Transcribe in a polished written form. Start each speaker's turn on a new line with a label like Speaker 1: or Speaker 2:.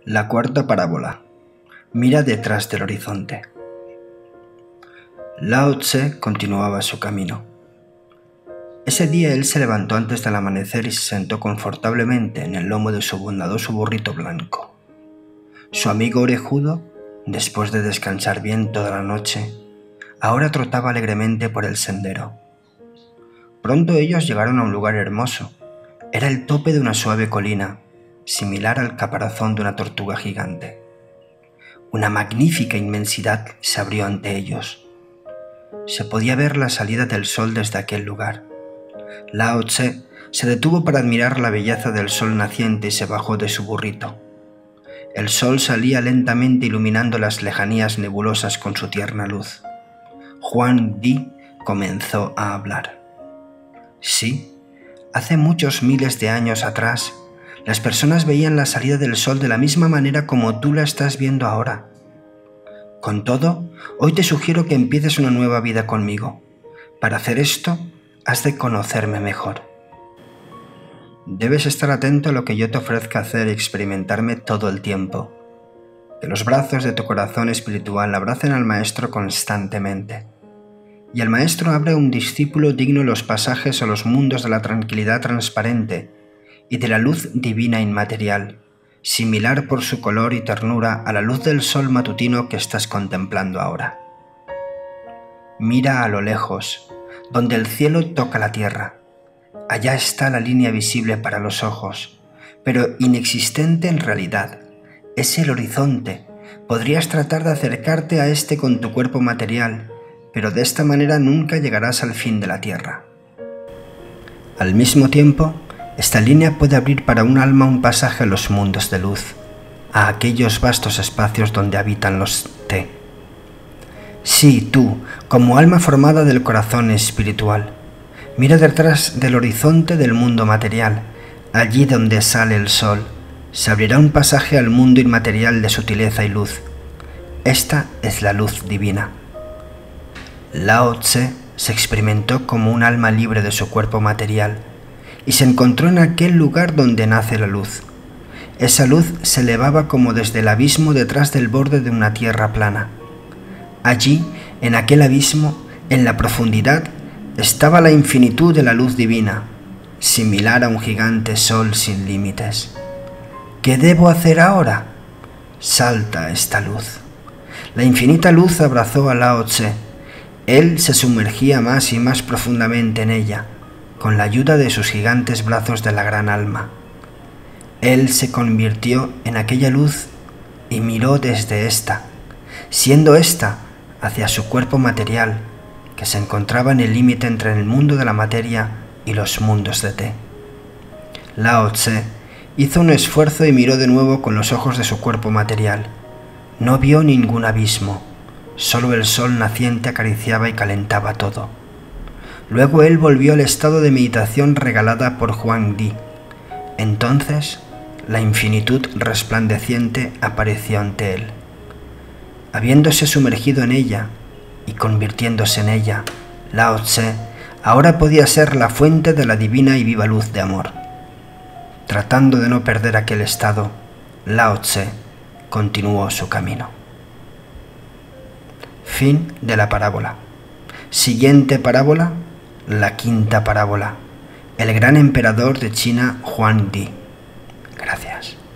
Speaker 1: La cuarta parábola. Mira detrás del horizonte. Lao Tse continuaba su camino. Ese día él se levantó antes del amanecer y se sentó confortablemente en el lomo de su bondadoso burrito blanco. Su amigo orejudo, después de descansar bien toda la noche, ahora trotaba alegremente por el sendero. Pronto ellos llegaron a un lugar hermoso. Era el tope de una suave colina, similar al caparazón de una tortuga gigante. Una magnífica inmensidad se abrió ante ellos. Se podía ver la salida del sol desde aquel lugar. Lao Tse se detuvo para admirar la belleza del sol naciente y se bajó de su burrito. El sol salía lentamente iluminando las lejanías nebulosas con su tierna luz. Huang Di comenzó a hablar. Sí, hace muchos miles de años atrás, las personas veían la salida del sol de la misma manera como tú la estás viendo ahora. Con todo, hoy te sugiero que empieces una nueva vida conmigo. Para hacer esto, has de conocerme mejor. Debes estar atento a lo que yo te ofrezca hacer y experimentarme todo el tiempo. Que los brazos de tu corazón espiritual abracen al Maestro constantemente. Y el Maestro abre a un discípulo digno los pasajes a los mundos de la tranquilidad transparente y de la luz divina inmaterial, similar por su color y ternura a la luz del sol matutino que estás contemplando ahora. Mira a lo lejos, donde el cielo toca la tierra. Allá está la línea visible para los ojos, pero inexistente en realidad. Es el horizonte. Podrías tratar de acercarte a este con tu cuerpo material, pero de esta manera nunca llegarás al fin de la tierra. Al mismo tiempo, esta línea puede abrir para un alma un pasaje a los mundos de luz, a aquellos vastos espacios donde habitan los Te. Sí, tú, como alma formada del corazón espiritual, mira detrás del horizonte del mundo material, allí donde sale el sol, se abrirá un pasaje al mundo inmaterial de sutileza y luz. Esta es la luz divina. Lao Tse se experimentó como un alma libre de su cuerpo material, y se encontró en aquel lugar donde nace la luz. Esa luz se elevaba como desde el abismo detrás del borde de una tierra plana. Allí, en aquel abismo, en la profundidad, estaba la infinitud de la luz divina, similar a un gigante sol sin límites. ¿Qué debo hacer ahora? Salta esta luz. La infinita luz abrazó a Lao Tse. Él se sumergía más y más profundamente en ella, con la ayuda de sus gigantes brazos de la gran alma. Él se convirtió en aquella luz y miró desde ésta, siendo ésta hacia su cuerpo material, que se encontraba en el límite entre el mundo de la materia y los mundos de Te. Lao Tse hizo un esfuerzo y miró de nuevo con los ojos de su cuerpo material. No vio ningún abismo, solo el sol naciente acariciaba y calentaba todo. Luego él volvió al estado de meditación regalada por Huang Di. Entonces, la infinitud resplandeciente apareció ante él. Habiéndose sumergido en ella y convirtiéndose en ella, Lao Tse ahora podía ser la fuente de la divina y viva luz de amor. Tratando de no perder aquel estado, Lao Tse continuó su camino. Fin de la parábola. Siguiente parábola. La quinta parábola. El gran emperador de China, Huang Di. Gracias.